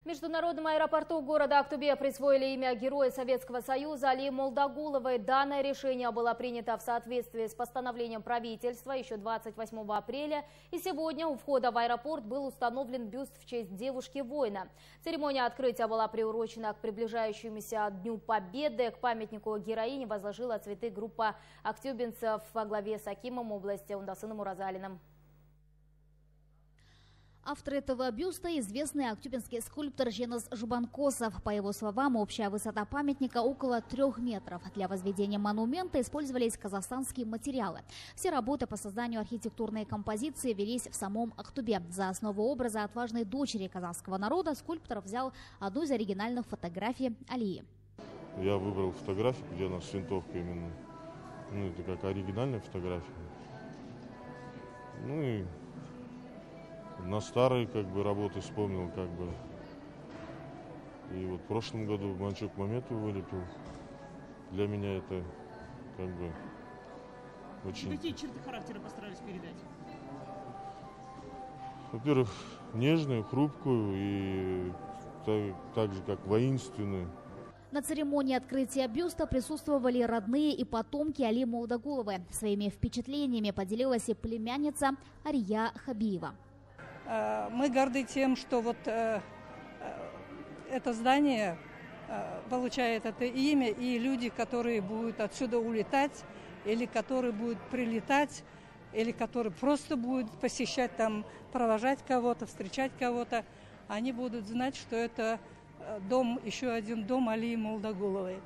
В международном аэропорту города Актубе присвоили имя Героя Советского Союза Алии Молдагуловой. Данное решение было принято в соответствии с постановлением правительства еще 28 апреля. И сегодня у входа в аэропорт был установлен бюст в честь девушки-воина. Церемония открытия была приурочена к приближающемуся Дню Победы. К памятнику героини возложила цветы группа актюбинцев во главе с акимом области Ундасыном Уразалиным. Автор этого бюста – известный актюбинский скульптор Женис Жубанкосов. По его словам, общая высота памятника около 3 метров. Для возведения монумента использовались казахстанские материалы. Все работы по созданию архитектурной композиции велись в самом Актубе. За основу образа отважной дочери казахского народа скульптор взял одну из оригинальных фотографий Алии. Я выбрал фотографию, где она с винтовкой именно. Это как оригинальная фотография. И на старые работы вспомнил И вот в прошлом году Манчук Мамету вылепил. Для меня это очень... Какие черты характера постарались передать? Во-первых, нежную, хрупкую и так же как воинственную. На церемонии открытия бюста присутствовали родные и потомки Алии Молдагуловой. Своими впечатлениями поделилась и племянница Ария Хабиева. Мы горды тем, что это здание получает это имя, и люди, которые будут отсюда улетать, или которые будут прилетать, или которые просто будут посещать там, провожать кого-то, встречать кого-то, они будут знать, что это дом, еще один дом Алии Молдагуловой.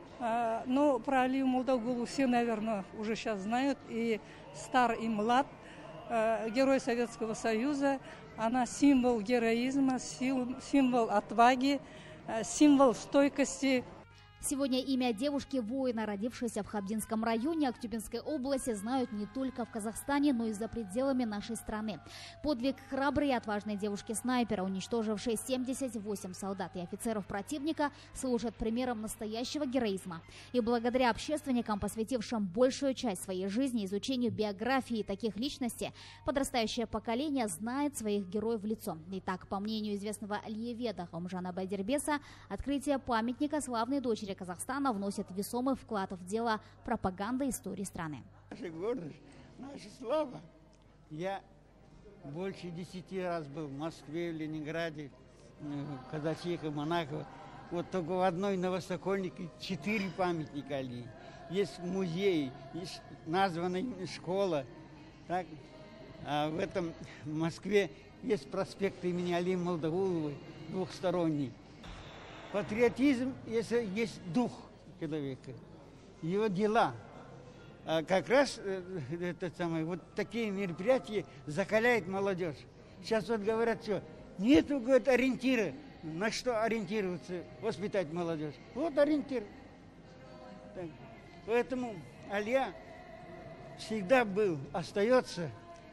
Но про Алию Молдагулову все, наверное, уже сейчас знают, и стар, и млад. Герой Советского Союза, она символ героизма, символ отваги, символ стойкости. Сегодня имя девушки-воина, родившейся в Хабдинском районе Актюбинской области, знают не только в Казахстане, но и за пределами нашей страны. Подвиг храброй и отважной девушки-снайпера, уничтожившей 78 солдат и офицеров противника, служит примером настоящего героизма. И благодаря общественникам, посвятившим большую часть своей жизни изучению биографии таких личностей, подрастающее поколение знает своих героев в лицо. Итак, по мнению известного алиеведа Хомжана Байдербеса, открытие памятника славной дочери Казахстана вносит весомый вклад в дело пропаганды истории страны. Наша гордость, наша слава. Я больше 10 раз был в Москве, в Ленинграде, в Казахстане, Монако. Вот только в одной Новосокольнике 4 памятника Алии. Есть музей, есть названная школа. Так? А в Москве есть проспект имени Алии Молдагуловой, двухсторонний. Патриотизм, если есть дух человека, его дела. А как раз вот такие мероприятия закаляют молодежь. Сейчас говорят, что нету, говорит, ориентира. На что ориентироваться, воспитать молодежь? Вот ориентир. Так. Поэтому Алия всегда остается,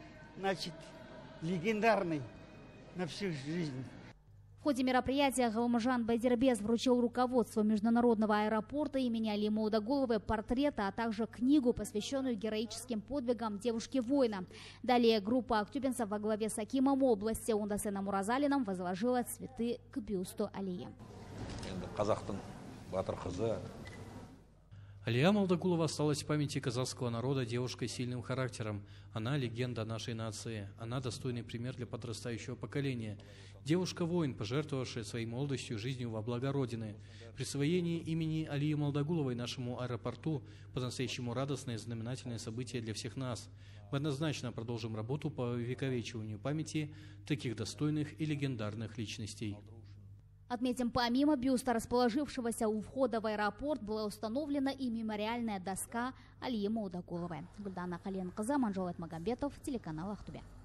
легендарной на всю жизнь. В ходе мероприятия Хомжан Байдербес вручил руководству международного аэропорта имени Алии Молдагуловой портрет, а также книгу, посвященную героическим подвигам девушки-воина. Далее группа актюбинцев во главе с акимом области Ундасыном Уразалиным возложила цветы к бюсту Алии. Алия Молдагулова осталась в памяти казахского народа девушкой с сильным характером. Она – легенда нашей нации. Она – достойный пример для подрастающего поколения. Девушка-воин, пожертвовавшая своей молодостью и жизнью во благо Родины. Присвоение имени Алии Молдагуловой нашему аэропорту – по-настоящему радостное и знаменательное событие для всех нас. Мы однозначно продолжим работу по увековечиванию памяти таких достойных и легендарных личностей. Отметим, помимо бюста, расположившегося у входа в аэропорт, была установлена и мемориальная доска Алии Молдагуловой. Гульдана Хален-Кыза, Манжолет Магомбетов, телеканал Актубе.